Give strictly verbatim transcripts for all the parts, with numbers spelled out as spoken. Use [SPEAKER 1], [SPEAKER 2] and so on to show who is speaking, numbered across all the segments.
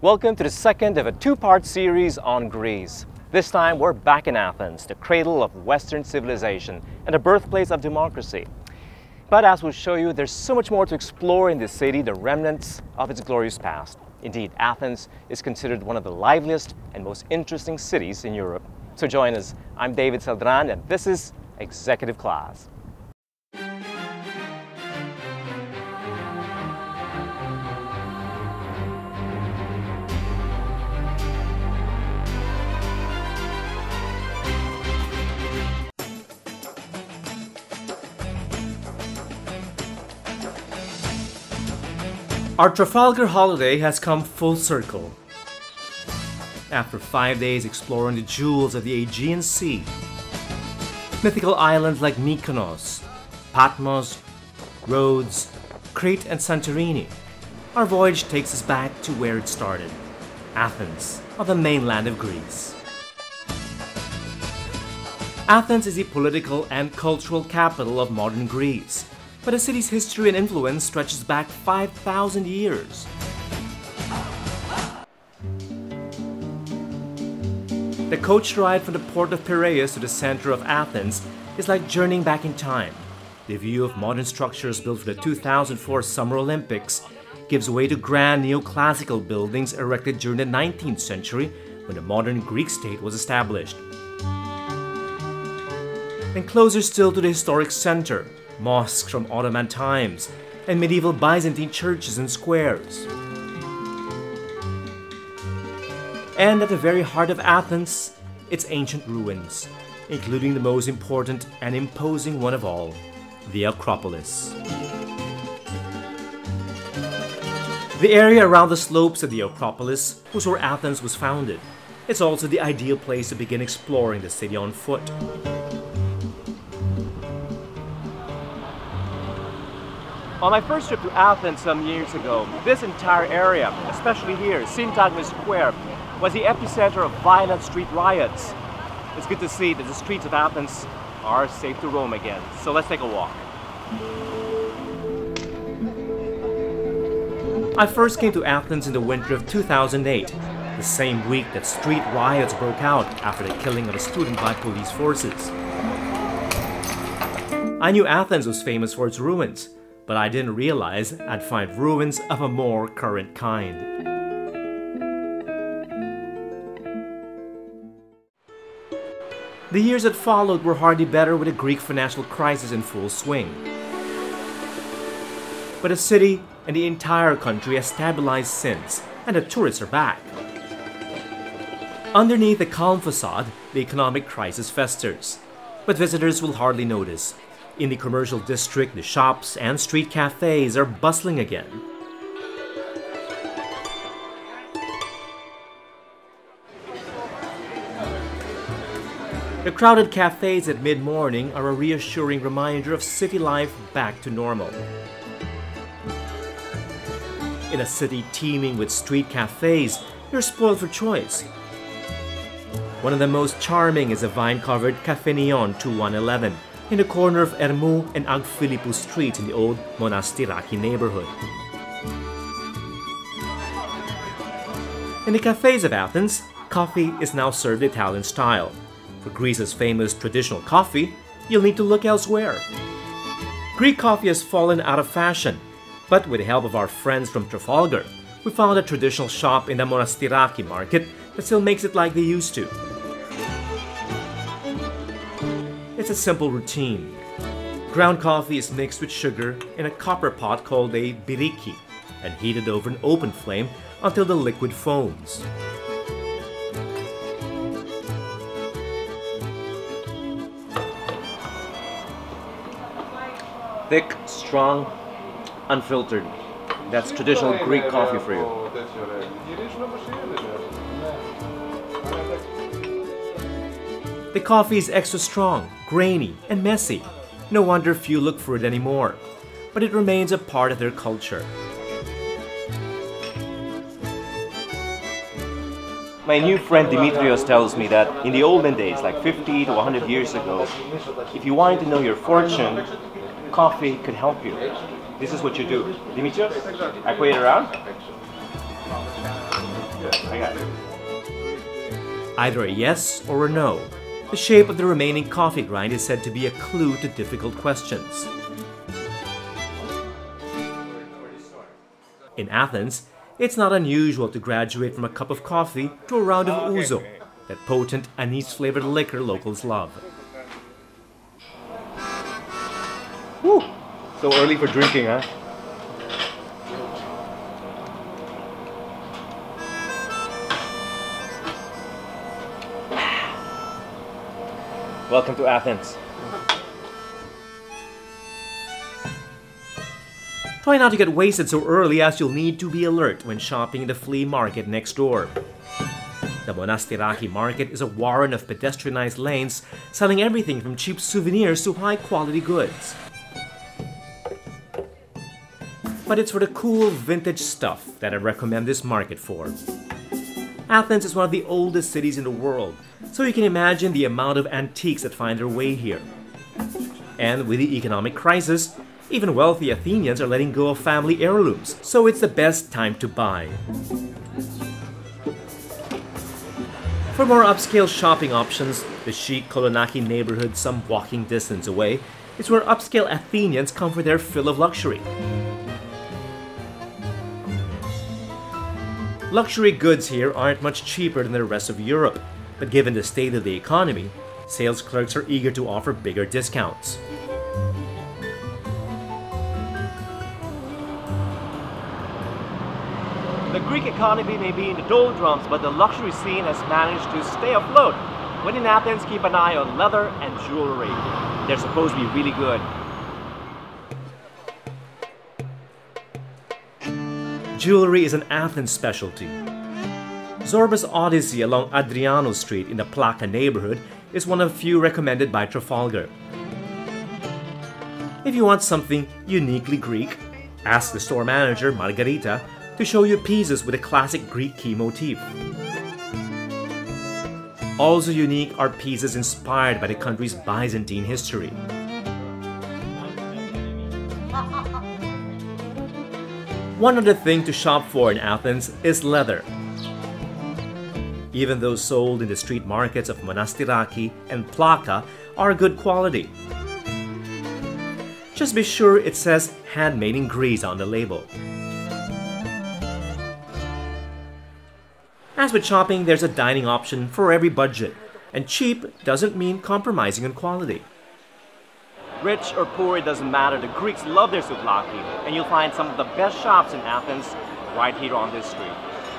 [SPEAKER 1] Welcome to the second of a two-part series on Greece. This time we're back in Athens, the cradle of Western civilization and the birthplace of democracy. But as we'll show you, there's so much more to explore in this city, the remnants of its glorious past. Indeed, Athens is considered one of the liveliest and most interesting cities in Europe. So join us. I'm David Celdran and this is Executive Class.
[SPEAKER 2] Our Trafalgar holiday has come full circle. After five days exploring the jewels of the Aegean Sea, mythical islands like Mykonos, Patmos, Rhodes, Crete and Santorini, our voyage takes us back to where it started, Athens, on the mainland of Greece. Athens is the political and cultural capital of modern Greece, but the city's history and influence stretches back five thousand years. The coach ride from the port of Piraeus to the center of Athens is like journeying back in time. The view of modern structures built for the two thousand four Summer Olympics gives way to grand neoclassical buildings erected during the nineteenth century when the modern Greek state was established. And closer still to the historic center, mosques from Ottoman times, and medieval Byzantine churches and squares. And at the very heart of Athens, its ancient ruins, including the most important and imposing one of all, the Acropolis. The area around the slopes of the Acropolis was where Athens was founded. It's also the ideal place to begin exploring the city on foot.
[SPEAKER 1] On my first trip to Athens some years ago, this entire area, especially here, Syntagma Square, was the epicenter of violent street riots. It's good to see that the streets of Athens are safe to roam again. So let's take a walk.
[SPEAKER 2] I first came to Athens in the winter of two thousand eight, the same week that street riots broke out after the killing of a student by police forces. I knew Athens was famous for its ruins, but I didn't realize I'd find ruins of a more current kind. The years that followed were hardly better with the Greek financial crisis in full swing. But the city and the entire country has stabilized since, and the tourists are back. Underneath the calm facade, the economic crisis festers, but visitors will hardly notice. In the commercial district, the shops and street cafes are bustling again. The crowded cafes at mid-morning are a reassuring reminder of city life back to normal. In a city teeming with street cafes, you're spoiled for choice. One of the most charming is a vine-covered Café Neon two one one one. In the corner of Ermou and Agphilippou streets in the old Monastiraki neighborhood. In the cafes of Athens, coffee is now served Italian style. For Greece's famous traditional coffee, you'll need to look elsewhere. Greek coffee has fallen out of fashion, but with the help of our friends from Trafalgar, we found a traditional shop in the Monastiraki market that still makes it like they used to. It's a simple routine. Ground coffee is mixed with sugar in a copper pot called a biriki and heated over an open flame until the liquid foams.
[SPEAKER 1] Thick, strong, unfiltered. That's traditional Greek coffee for you.
[SPEAKER 2] The coffee is extra strong, grainy, and messy. No wonder few look for it anymore. But it remains a part of their culture.
[SPEAKER 1] My new friend Dimitrios tells me that in the olden days, like fifty to one hundred years ago, if you wanted to know your fortune, coffee could help you. This is what you do. Dimitrios, I put it around.
[SPEAKER 3] I got it.
[SPEAKER 2] Either a yes or a no. The shape of the remaining coffee grind is said to be a clue to difficult questions. In Athens, it's not unusual to graduate from a cup of coffee to a round of ouzo, that potent anise-flavored liquor locals love.
[SPEAKER 1] Woo! So early for drinking, huh? Welcome to Athens.
[SPEAKER 2] Try not to get wasted so early, as you'll need to be alert when shopping in the flea market next door. The Monastiraki market is a warren of pedestrianized lanes selling everything from cheap souvenirs to high-quality goods. But it's for the cool vintage stuff that I recommend this market for. Athens is one of the oldest cities in the world, so you can imagine the amount of antiques that find their way here. And with the economic crisis, even wealthy Athenians are letting go of family heirlooms, so it's the best time to buy. For more upscale shopping options, the chic Kolonaki neighborhood some walking distance away is where upscale Athenians come for their fill of luxury. Luxury goods here aren't much cheaper than the rest of Europe, but given the state of the economy, sales clerks are eager to offer bigger discounts.
[SPEAKER 1] The Greek economy may be in the doldrums, but the luxury scene has managed to stay afloat. When in Athens, keep an eye on leather and jewelry. They're supposed to be really good.
[SPEAKER 2] Jewelry is an Athens specialty. Zorba's Odyssey along Adriano Street in the Plaka neighborhood is one of few recommended by Trafalgar. If you want something uniquely Greek, ask the store manager, Margarita, to show you pieces with a classic Greek key motif. Also unique are pieces inspired by the country's Byzantine history. One other thing to shop for in Athens is leather. Even those sold in the street markets of Monastiraki and Plaka are good quality. Just be sure it says handmade in Greece on the label. As with shopping, there's a dining option for every budget, and cheap doesn't mean compromising on quality.
[SPEAKER 1] Rich or poor, it doesn't matter. The Greeks love their souvlaki, and you'll find some of the best shops in Athens right here on this street.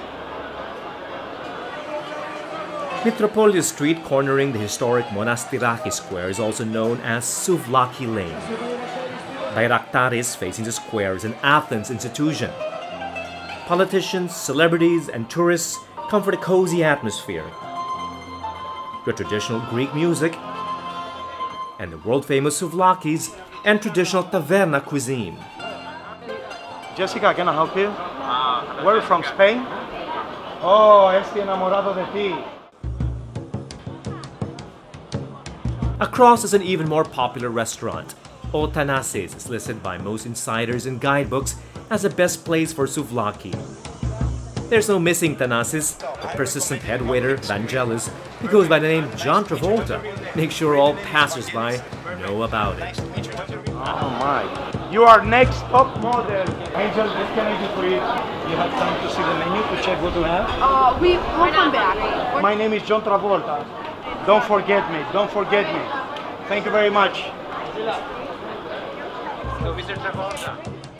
[SPEAKER 2] Mitropolis Street, cornering the historic Monastiraki Square, is also known as Souvlaki Lane. Bayraktaris facing the square is an Athens institution. Politicians, celebrities, and tourists come for the cozy atmosphere, the traditional Greek music, and the world-famous souvlakis and traditional taverna cuisine.
[SPEAKER 3] Jessica, can I help you? Where are you from, Spain? Oh, estoy enamorado de ti.
[SPEAKER 2] Across is an even more popular restaurant. Thanasis is listed by most insiders and guidebooks as the best place for souvlaki. There's no missing Thanasis, the persistent head waiter, Vangelis, who goes by the name John Travolta, makes sure all passers-by know about it.
[SPEAKER 3] Oh my. You are next top model. Angel, what can I do for you? You have time to see the menu to check what you have?
[SPEAKER 4] Uh, we, we'll come back.
[SPEAKER 3] My name is John Travolta. Don't forget me. Don't forget me. Thank you very much. So, Mister Travolta.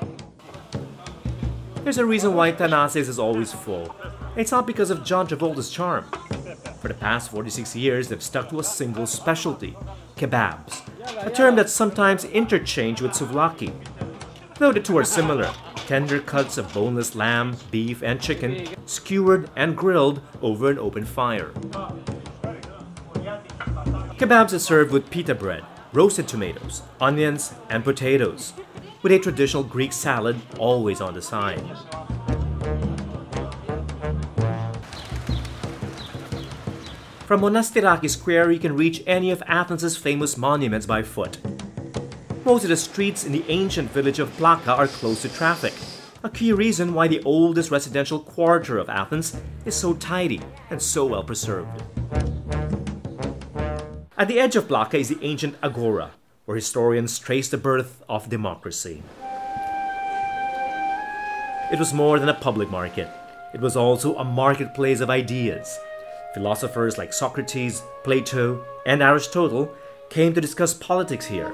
[SPEAKER 2] There's a reason why Thanasis is always full. It's not because of John Travolta's charm. For the past forty-six years, they've stuck to a single specialty, kebabs, a term that's sometimes interchanged with souvlaki. Though the two are similar, tender cuts of boneless lamb, beef, and chicken, skewered and grilled over an open fire. Kebabs are served with pita bread, roasted tomatoes, onions, and potatoes, with a traditional Greek salad always on the side. From Monastiraki Square, you can reach any of Athens' famous monuments by foot. Most of the streets in the ancient village of Plaka are closed to traffic, a key reason why the oldest residential quarter of Athens is so tidy and so well preserved. At the edge of Plaka is the ancient Agora, where historians trace the birth of democracy. It was more than a public market. It was also a marketplace of ideas. Philosophers like Socrates, Plato, and Aristotle came to discuss politics here.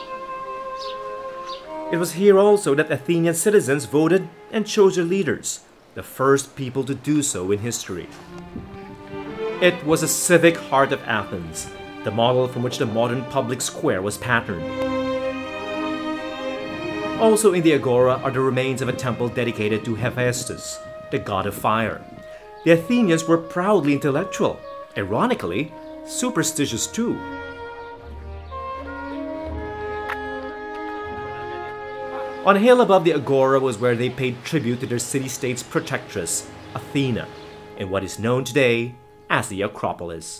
[SPEAKER 2] It was here also that Athenian citizens voted and chose their leaders, the first people to do so in history. It was the civic heart of Athens, the model from which the modern public square was patterned. Also in the Agora are the remains of a temple dedicated to Hephaestus, the god of fire. The Athenians were proudly intellectual, ironically, superstitious too. On a hill above the Agora was where they paid tribute to their city-state's protectress, Athena, in what is known today as the Acropolis.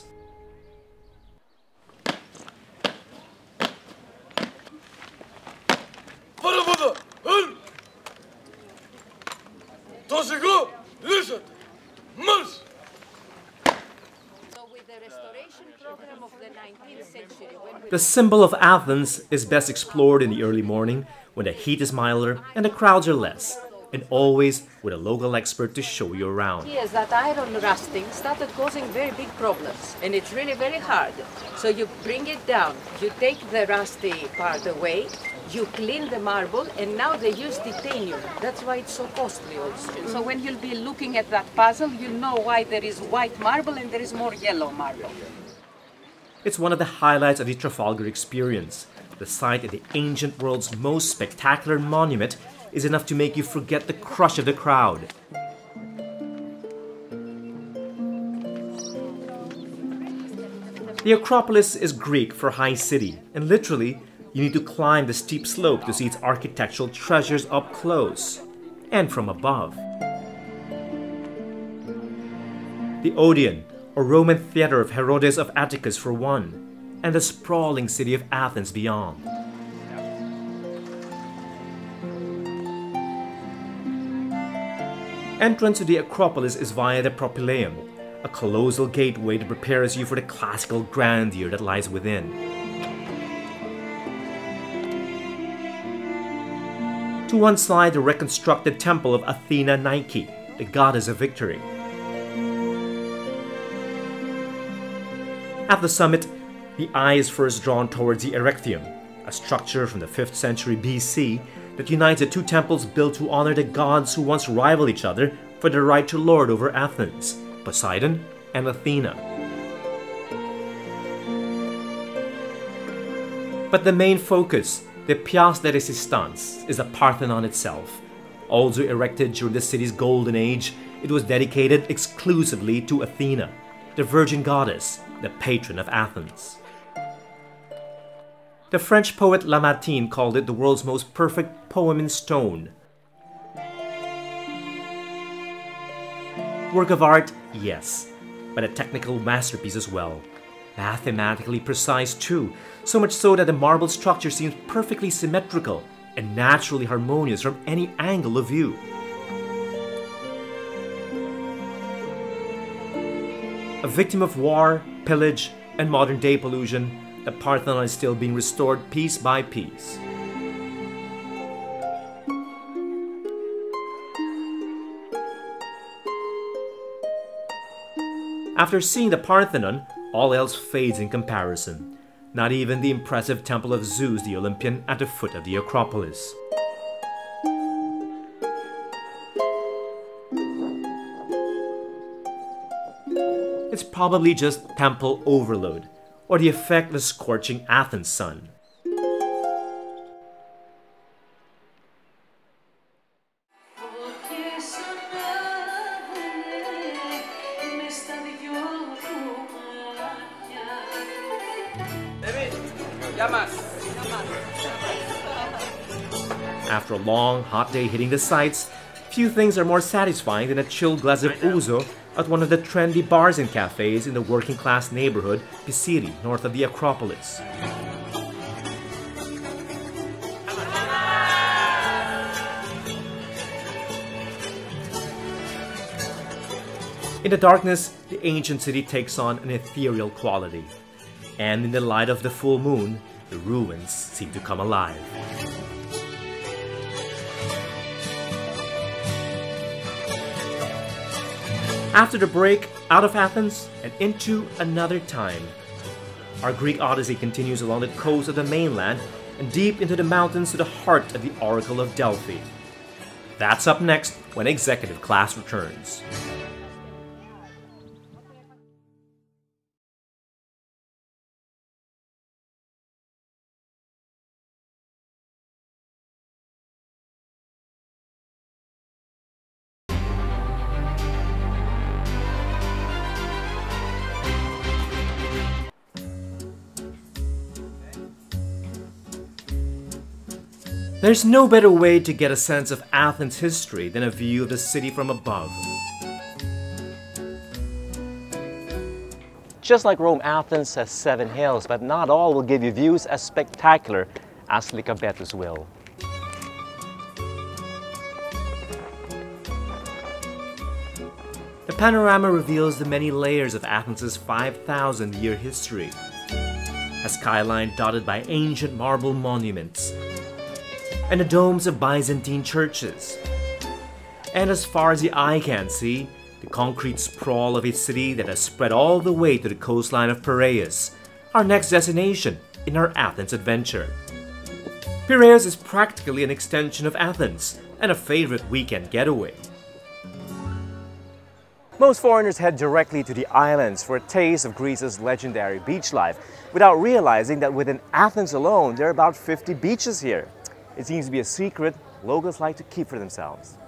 [SPEAKER 2] The symbol of Athens is best explored in the early morning when the heat is milder and the crowds are less, and always with a local expert to show you around.
[SPEAKER 5] Yes, that iron rusting started causing very big problems, and it's really very hard. So you bring it down, you take the rusty part away, you clean the marble, and now they use titanium. That's why it's so costly also. So when you'll be looking at that puzzle, you'll know why there is white marble and there is more yellow marble.
[SPEAKER 2] It's one of the highlights of the Trafalgar experience. The sight of the ancient world's most spectacular monument is enough to make you forget the crush of the crowd. The Acropolis is Greek for high city, and literally, you need to climb the steep slope to see its architectural treasures up close and from above. The Odeon, or Roman theater of Herodes of Atticus for one, and the sprawling city of Athens beyond. Entrance to the Acropolis is via the Propylaeum, a colossal gateway that prepares you for the classical grandeur that lies within. To one side, the reconstructed temple of Athena Nike, the goddess of victory. At the summit, the eye is first drawn towards the Erechtheum, a structure from the fifth century B C that unites the two temples built to honor the gods who once rivaled each other for the right to lord over Athens, Poseidon and Athena. But the main focus, the Piazza de Resistance, is the Parthenon itself. Also erected during the city's golden age, it was dedicated exclusively to Athena, the virgin goddess, the patron of Athens. The French poet Lamartine called it the world's most perfect poem in stone. Work of art, yes, but a technical masterpiece as well. Mathematically precise too, so much so that the marble structure seems perfectly symmetrical and naturally harmonious from any angle of view. A victim of war, pillage, and modern-day pollution, the Parthenon is still being restored piece by piece. After seeing the Parthenon, all else fades in comparison. Not even the impressive temple of Zeus the Olympian at the foot of the Acropolis. It's probably just temple overload, or the effect of the scorching Athens sun. After a long, hot day hitting the sights, few things are more satisfying than a chilled glass of ouzo at one of the trendy bars and cafes in the working-class neighborhood Pisiri, north of the Acropolis. In the darkness, the ancient city takes on an ethereal quality. And in the light of the full moon, the ruins seem to come alive. After the break, out of Athens and into another time. Our Greek Odyssey continues along the coast of the mainland and deep into the mountains to the heart of the Oracle of Delphi. That's up next when Executive Class returns. There's no better way to get a sense of Athens' history than a view of the city from above.
[SPEAKER 1] Just like Rome, Athens has seven hills, but not all will give you views as spectacular as Lycabettus will.
[SPEAKER 2] The panorama reveals the many layers of Athens' five thousand year history. A skyline dotted by ancient marble monuments, and the domes of Byzantine churches. And as far as the eye can see, the concrete sprawl of a city that has spread all the way to the coastline of Piraeus, our next destination in our Athens adventure. Piraeus is practically an extension of Athens and a favorite weekend getaway.
[SPEAKER 1] Most foreigners head directly to the islands for a taste of Greece's legendary beach life, without realizing that within Athens alone, there are about fifty beaches here. It seems to be a secret locals like to keep for themselves.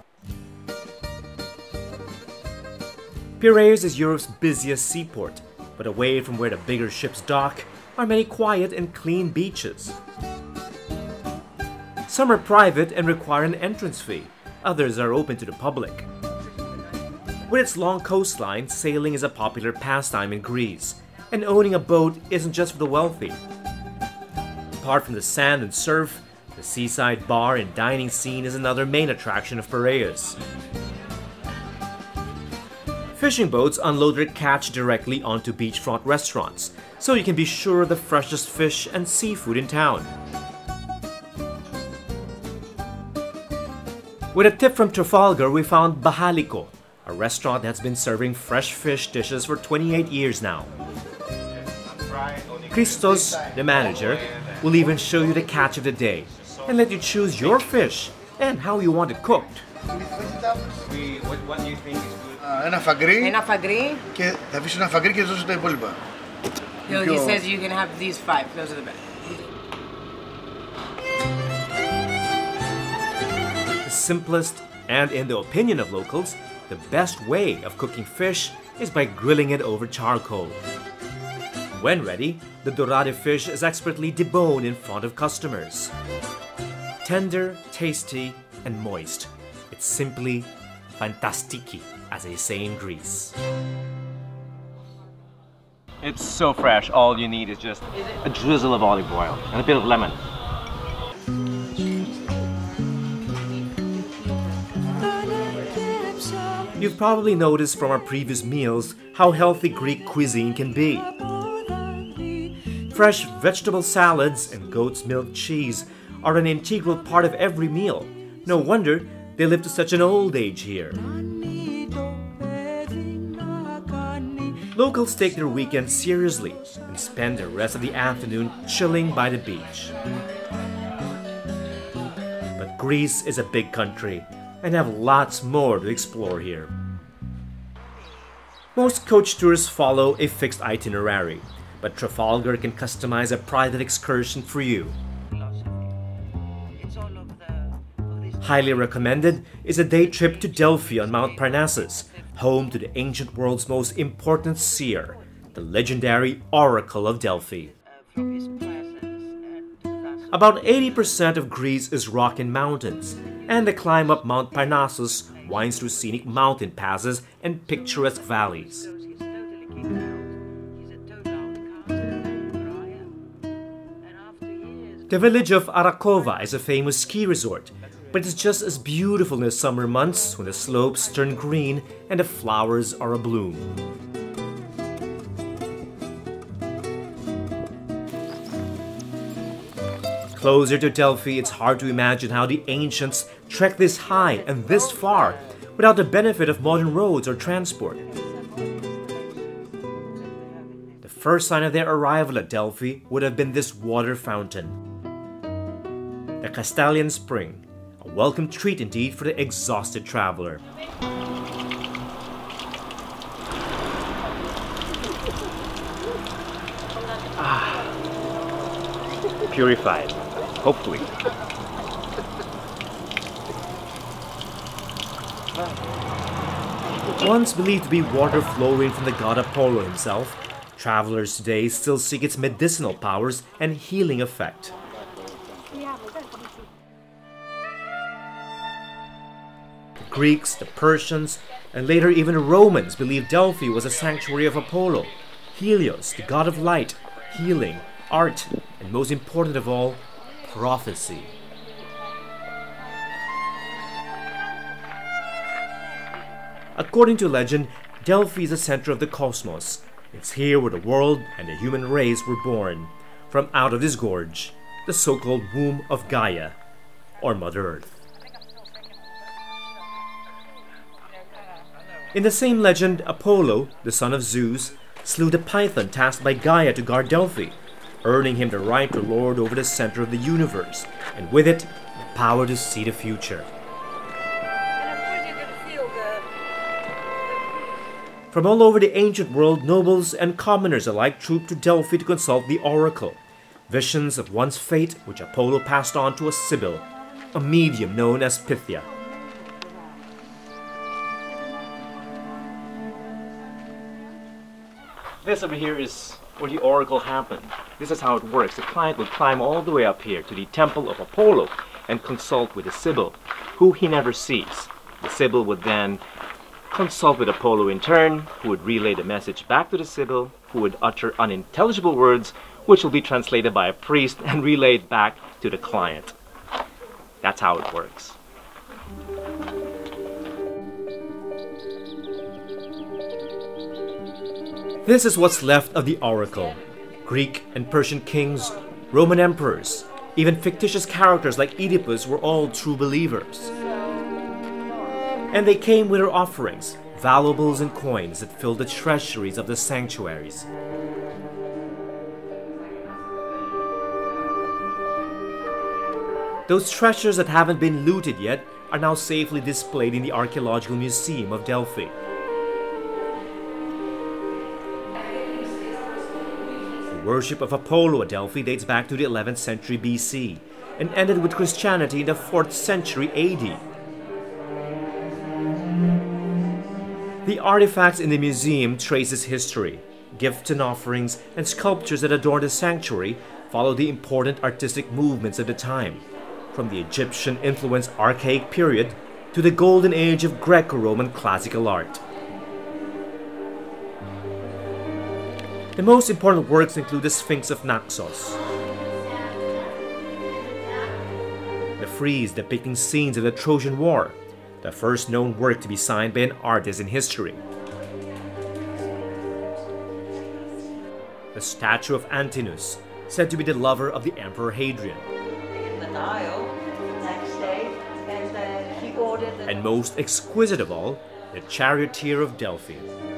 [SPEAKER 2] Piraeus is Europe's busiest seaport, but away from where the bigger ships dock are many quiet and clean beaches. Some are private and require an entrance fee, others are open to the public. With its long coastline, sailing is a popular pastime in Greece, and owning a boat isn't just for the wealthy. Apart from the sand and surf, the seaside bar and dining scene is another main attraction of Piraeus. Fishing boats unload their catch directly onto beachfront restaurants, so you can be sure of the freshest fish and seafood in town. With a tip from Trafalgar, we found Bahaliko, a restaurant that's been serving fresh fish dishes for twenty-eight years now. Christos, the manager, will even show you the catch of the day and let you choose your fish and how you want it cooked.
[SPEAKER 6] We, what, what do you think is good?
[SPEAKER 7] Uh, ένα φαγκρί
[SPEAKER 5] Ένα φαγκρί.
[SPEAKER 7] και θα αφήσω ένα φαγκρί και θα δώσω τα υπόλοιπα.
[SPEAKER 5] He he says you can have these five. Those are the best.
[SPEAKER 2] The simplest, and in the opinion of locals, the best way of cooking fish is by grilling it over charcoal. When ready, the dorade fish is expertly deboned in front of customers. Tender, tasty, and moist. It's simply fantastiki, as they say in Greece.
[SPEAKER 1] It's so fresh, all you need is just a drizzle of olive oil and a bit of lemon.
[SPEAKER 2] You've probably noticed from our previous meals how healthy Greek cuisine can be. Fresh vegetable salads and goat's milk cheese are an integral part of every meal. No wonder they live to such an old age here. Locals take their weekend seriously and spend the rest of the afternoon chilling by the beach. But Greece is a big country and have lots more to explore here. Most coach tours follow a fixed itinerary, but Trafalgar can customize a private excursion for you. Highly recommended is a day trip to Delphi on Mount Parnassus, home to the ancient world's most important seer, the legendary Oracle of Delphi. About eighty percent of Greece is rock and mountains, and the climb up Mount Parnassus winds through scenic mountain passes and picturesque valleys. The village of Arakova is a famous ski resort, but it's just as beautiful in the summer months when the slopes turn green and the flowers are abloom. Closer to Delphi, it's hard to imagine how the ancients trekked this high and this far without the benefit of modern roads or transport. The first sign of their arrival at Delphi would have been this water fountain, the Castalian Spring, a welcome treat indeed for the exhausted traveler.
[SPEAKER 1] Ah, purified, hopefully.
[SPEAKER 2] Once believed to be water flowing from the god Apollo himself, travelers today still seek its medicinal powers and healing effect. The Greeks, the Persians, and later even the Romans believed Delphi was a sanctuary of Apollo, Helios, the god of light, healing, art, and most important of all, prophecy. According to legend, Delphi is the center of the cosmos. It's here where the world and the human race were born, from out of this gorge, the so-called womb of Gaia, or Mother Earth. In the same legend, Apollo, the son of Zeus, slew the python tasked by Gaia to guard Delphi, earning him the right to lord over the center of the universe, and with it, the power to see the future. From all over the ancient world, nobles and commoners alike trooped to Delphi to consult the oracle, visions of one's fate which Apollo passed on to a sibyl, a medium known as Pythia.
[SPEAKER 1] This over here is where the oracle happened. This is how it works. The client would climb all the way up here to the temple of Apollo and consult with the sibyl, who he never sees. The sibyl would then consult with Apollo in turn, who would relay the message back to the sibyl, who would utter unintelligible words, which will be translated by a priest and relayed back to the client. That's how it works.
[SPEAKER 2] This is what's left of the oracle. Greek and Persian kings, Roman emperors, even fictitious characters like Oedipus were all true believers. And they came with their offerings, valuables and coins that filled the treasuries of the sanctuaries. Those treasures that haven't been looted yet are now safely displayed in the Archaeological Museum of Delphi. The worship of Apollo at Delphi dates back to the eleventh century B C and ended with Christianity in the fourth century A D. The artifacts in the museum trace its history. Gifts and offerings and sculptures that adorn the sanctuary follow the important artistic movements of the time, from the Egyptian-influenced archaic period to the golden age of Greco-Roman classical art. The most important works include the Sphinx of Naxos, the frieze depicting scenes of the Trojan War, the first known work to be signed by an artist in history. The statue of Antinous, said to be the lover of the Emperor Hadrian. And most exquisite of all, the charioteer of Delphi.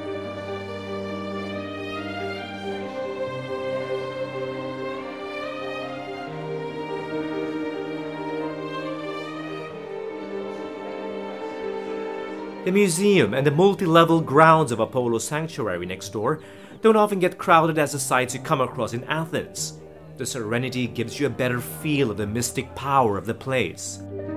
[SPEAKER 2] The museum and the multi-level grounds of Apollo's sanctuary next door don't often get crowded as the sites you come across in Athens. The serenity gives you a better feel of the mystic power of the place.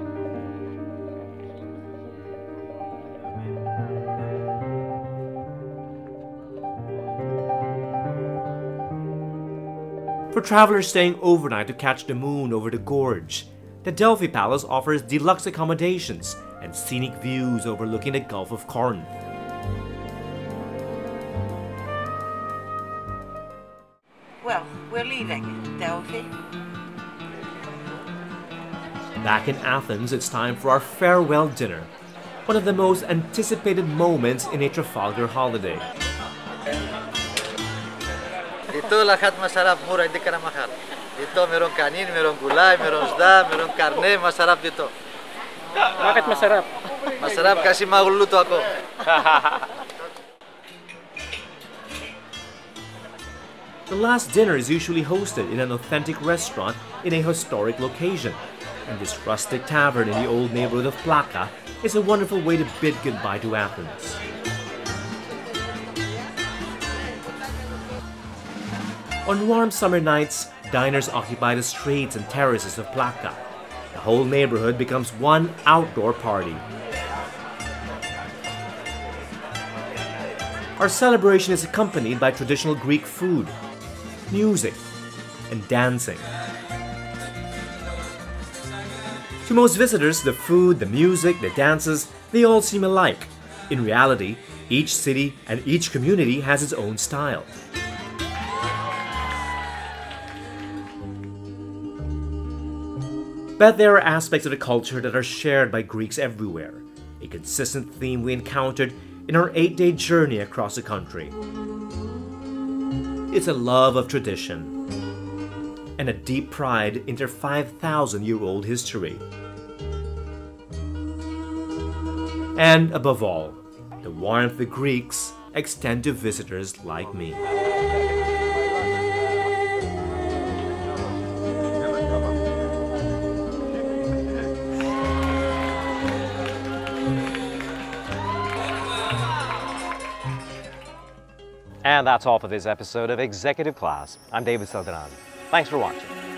[SPEAKER 2] For travelers staying overnight to catch the moon over the gorge, the Delphi Palace offers deluxe accommodations and scenic views overlooking the Gulf of Corinth.
[SPEAKER 8] Well, we're leaving Delphi.
[SPEAKER 2] Back in Athens, it's time for our farewell dinner, one of the most anticipated moments in a Trafalgar holiday.
[SPEAKER 8] Dito lahat masarap, mura, hindi ka na mahal. Dito merong kanin, merong gulay, merong isda, merong karne, masarap dito.
[SPEAKER 1] Bakit masarap?
[SPEAKER 8] Masarap kasi magluluto ako.
[SPEAKER 2] The last dinner is usually hosted in an authentic restaurant in a historic location. And this rustic tavern in the old neighborhood of Plaka is a wonderful way to bid goodbye to Athens. On warm summer nights, diners occupy the streets and terraces of Plaka. The whole neighborhood becomes one outdoor party. Our celebration is accompanied by traditional Greek food, music, and dancing. To most visitors, the food, the music, the dances, they all seem alike. In reality, each city and each community has its own style. But there are aspects of the culture that are shared by Greeks everywhere, a consistent theme we encountered in our eight-day journey across the country. It's a love of tradition and a deep pride in their five thousand year old history. And above all, the warmth the Greeks extend to visitors like me.
[SPEAKER 1] And that's all for this episode of Executive Class. I'm David Celdran. Thanks for watching.